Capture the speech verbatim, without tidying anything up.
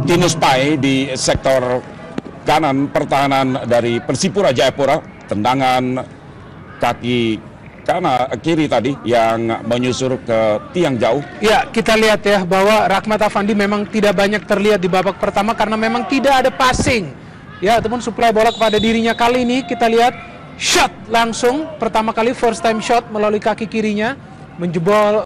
Martinus Pai di sektor kanan pertahanan dari Persipura Jayapura. Tendangan kaki kanan kiri tadi yang menyusur ke tiang jauh. Ya, kita lihat ya bahwa Rahmat Afandi memang tidak banyak terlihat di babak pertama karena memang tidak ada passing. Ya, ataupun suplai bola kepada dirinya. Kali ini kita lihat shot langsung pertama kali, first time shot melalui kaki kirinya menjebol